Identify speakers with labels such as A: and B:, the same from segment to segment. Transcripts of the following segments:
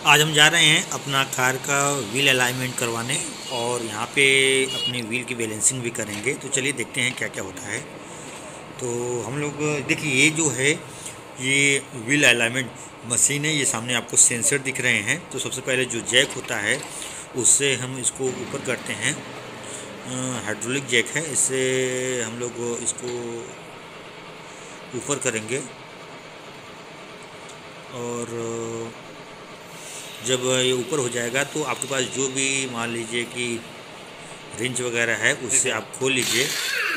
A: आज हम जा रहे हैं अपना कार का व्हील अलाइनमेंट करवाने और यहाँ पे अपने व्हील की बैलेंसिंग भी करेंगे। तो चलिए देखते हैं क्या क्या होता है। तो हम लोग देखिए, ये जो है ये व्हील अलाइनमेंट मशीन है। ये सामने आपको सेंसर दिख रहे हैं। तो सबसे पहले जो जैक होता है उससे हम इसको ऊपर करते हैं। हाइड्रोलिक जैक है, इससे हम लोग इसको ऊपर करेंगे और जब ये ऊपर हो जाएगा तो आपके पास जो भी मान लीजिए कि रिंच वगैरह है उससे आप खोल लीजिए।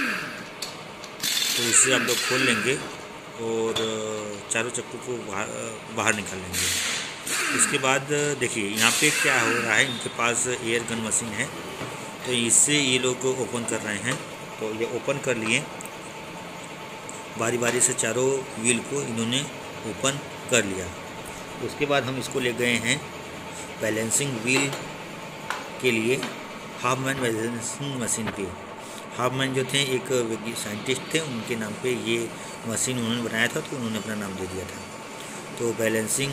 A: तो उससे आप लोग खोल लेंगे और चारों चक्कों को बाहर निकाल लेंगे। उसके बाद देखिए यहाँ पे क्या हो रहा है, इनके पास एयर गन मशीन है तो इससे ये लोग ओपन कर रहे हैं। तो ये ओपन कर लिए, बारी बारी से चारों व्हील को इन्होंने ओपन कर लिया। उसके बाद हम इसको ले गए हैं बैलेंसिंग व्हील के लिए हाफमैन बैलेंसिंग मशीन पे। हाफमैन जो थे एक साइंटिस्ट थे, उनके नाम पे ये मशीन उन्होंने बनाया था तो उन्होंने अपना नाम दे दिया था। तो बैलेंसिंग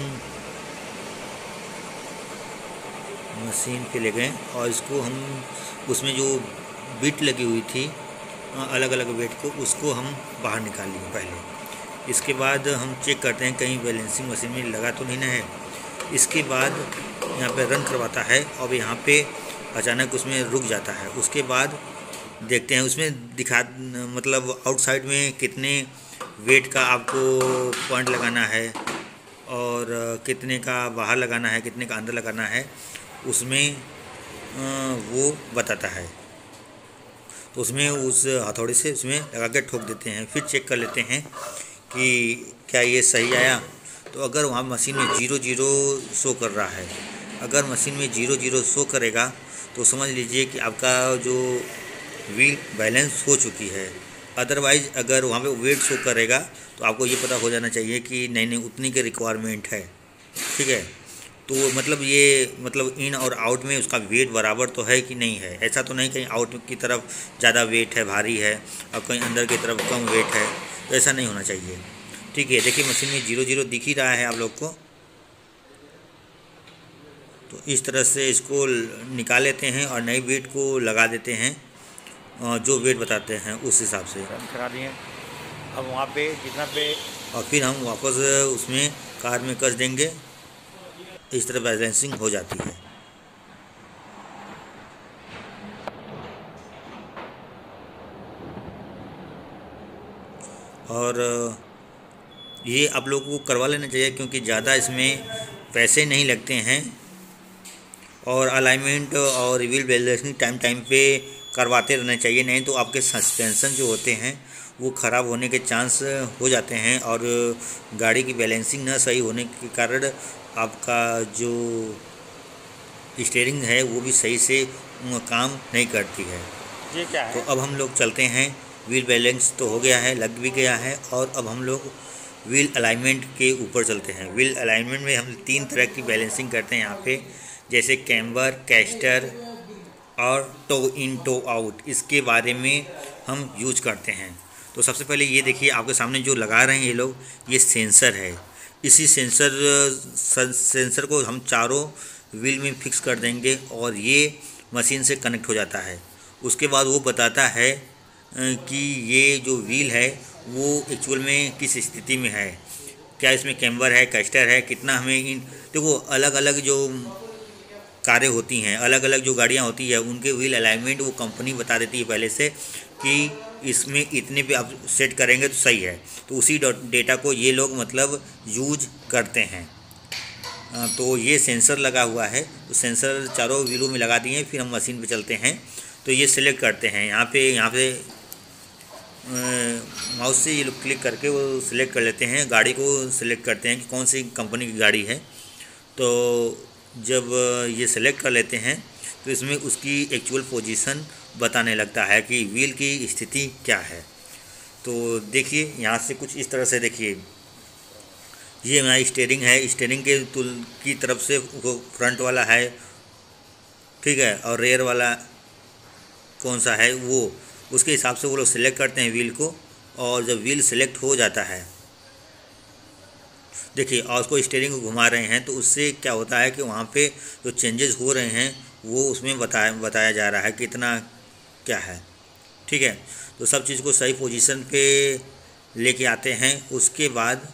A: मशीन पे ले गए और इसको हम उसमें जो बिट लगी हुई थी अलग अलग वेट को, उसको हम बाहर निकाल लिए पहले। इसके बाद हम चेक करते हैं कहीं बैलेंसिंग मशीन में लगा तो नहीं ना है। इसके बाद यहाँ पे रन करवाता है और यहाँ पे अचानक उसमें रुक जाता है। उसके बाद देखते हैं उसमें दिखा मतलब आउटसाइड में कितने वेट का आपको पॉइंट लगाना है और कितने का बाहर लगाना है, कितने का अंदर लगाना है, उसमें वो बताता है। तो उसमें उस हथौड़ी से उसमें लगा के ठोक देते हैं। फिर चेक कर लेते हैं कि क्या ये सही आया। तो अगर वहाँ मशीन में 0 शो कर रहा है, अगर मशीन में 0 शो करेगा तो समझ लीजिए कि आपका जो व्हील बैलेंस हो चुकी है। अदरवाइज़ अगर वहाँ पे वेट शो करेगा तो आपको ये पता हो जाना चाहिए कि नहीं उतनी के रिक्वायरमेंट है। ठीक है, तो मतलब ये मतलब इन और आउट में उसका वेट बराबर तो है कि नहीं है। ऐसा तो नहीं कहीं आउट की तरफ ज़्यादा वेट है, भारी है, और कहीं अंदर की तरफ कम वेट है, तो ऐसा नहीं होना चाहिए। ठीक है, देखिए मशीन में 0 दिख ही रहा है आप लोग को। तो इस तरह से इसको निकाल लेते हैं और नई वेट को लगा देते हैं, जो वेट बताते हैं उस हिसाब से रन करा दिए। अब वहाँ पे जितना पे और फिर हम वापस उसमें कार में कस देंगे। इस तरह बैलेंसिंग हो जाती है। और ये आप लोगों को करवा लेना चाहिए क्योंकि ज़्यादा इसमें पैसे नहीं लगते हैं और अलाइनमेंट और व्हील बैलेंसिंग टाइम पे करवाते रहना चाहिए। नहीं तो आपके सस्पेंशन जो होते हैं वो ख़राब होने के चांस हो जाते हैं और गाड़ी की बैलेंसिंग ना सही होने के कारण आपका जो स्टीयरिंग है वो भी सही से काम नहीं करती है। ये क्या है? तो अब हम लोग चलते हैं। व्हील बैलेंस तो हो गया है, लग भी गया है, और अब हम लोग व्हील अलाइनमेंट के ऊपर चलते हैं। व्हील अलाइनमेंट में हम 3 तरह की बैलेंसिंग करते हैं यहाँ पे, जैसे कैम्बर, कैस्टर और टो इन टो आउट। इसके बारे में हम यूज करते हैं। तो सबसे पहले ये देखिए आपके सामने जो लगा रहे हैं ये लोग, ये सेंसर है। इसी सेंसर को हम चारों व्हील में फिक्स कर देंगे और ये मशीन से कनेक्ट हो जाता है। उसके बाद वो बताता है कि ये जो व्हील है वो एक्चुअल में किस स्थिति में है, क्या इसमें कैम्बर है, कैस्टर है, कितना हमें इन देखो अलग अलग जो कारें होती हैं, अलग अलग जो गाड़ियाँ होती है, उनके व्हील अलाइनमेंट वो कंपनी बता देती है पहले से कि इसमें इतने पे आप सेट करेंगे तो सही है। तो उसी डेटा को ये लोग मतलब यूज करते हैं। तो ये सेंसर लगा हुआ है, तो सेंसर चारों व्हीलों में लगा दिए। फिर हम मशीन पे चलते हैं तो ये सिलेक्ट करते हैं। यहाँ पे माउस से ये लोग क्लिक करके वो सिलेक्ट कर लेते हैं, गाड़ी को सिलेक्ट करते हैं कि कौन सी कंपनी की गाड़ी है। तो जब ये सिलेक्ट कर लेते हैं तो इसमें उसकी एक्चुअल पोजीशन बताने लगता है कि व्हील की स्थिति क्या है। तो देखिए यहाँ से कुछ इस तरह से देखिए, ये हमारा स्टीयरिंग है। स्टीयरिंग के की तरफ से वो फ्रंट वाला है, ठीक है, और रेयर वाला कौन सा है वो, उसके हिसाब से वो लोग सिलेक्ट करते हैं व्हील को। और जब व्हील सिलेक्ट हो जाता है देखिए, और उसको स्टीयरिंग को घुमा रहे हैं तो उससे क्या होता है कि वहाँ पे जो चेंजेस हो रहे हैं वो उसमें बताया जा रहा है कितना क्या है। ठीक है, तो सब चीज़ को सही पोजीशन पे लेके आते हैं। उसके बाद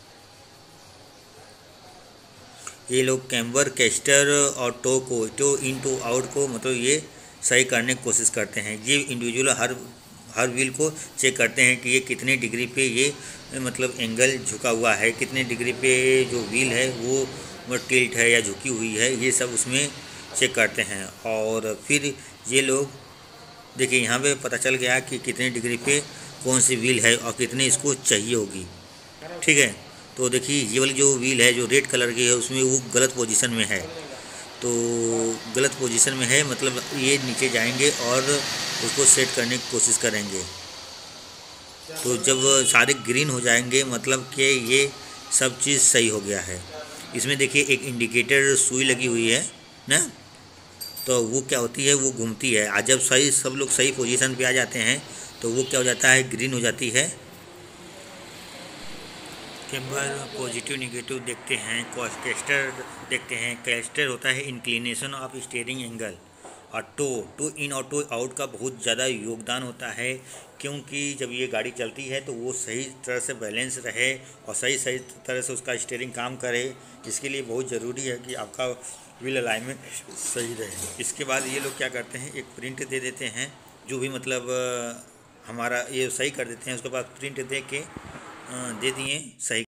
A: ये लोग कैम्बर, कैस्टर और टो इन टो आउट को मतलब ये सही करने की कोशिश करते हैं। ये इंडिविजुअल हर व्हील को चेक करते हैं कि ये कितने डिग्री पे ये मतलब एंगल झुका हुआ है, कितने डिग्री पे जो व्हील है वो टिल्ट है या झुकी हुई है, ये सब उसमें चेक करते हैं। और फिर ये लोग देखिए यहाँ पे पता चल गया कि कितने डिग्री पे कौन सी व्हील है और कितने इसको चाहिए होगी। ठीक है, तो देखिए ये वाली जो व्हील है जो रेड कलर की है उसमें वो गलत पोजीशन में है, तो गलत पोजीशन में है मतलब ये नीचे जाएंगे और उसको सेट करने की कोशिश करेंगे। तो जब सारे ग्रीन हो जाएंगे मतलब कि ये सब चीज़ सही हो गया है। इसमें देखिए एक इंडिकेटर सुई लगी हुई है ना, तो वो क्या होती है, वो घूमती है। आज जब सही सब लोग सही पोजीशन पे आ जाते हैं तो वो क्या हो जाता है, ग्रीन हो जाती है। कैम्बर पॉजिटिव निगेटिव देखते हैं, कैस्टर देखते हैं। कैस्टर होता है इंक्लिनेशन ऑफ स्टीयरिंग एंगल, और टो इन और टो आउट का बहुत ज़्यादा योगदान होता है, क्योंकि जब ये गाड़ी चलती है तो वो सही तरह से बैलेंस रहे और सही तरह से उसका स्टीयरिंग काम करे। इसके लिए बहुत ज़रूरी है कि आपका व्हील अलाइनमेंट सही रहे। इसके बाद ये लोग क्या करते हैं, एक प्रिंट दे देते हैं, जो भी मतलब हमारा ये सही कर देते हैं। उसके बाद प्रिंट दे के दे दिए सही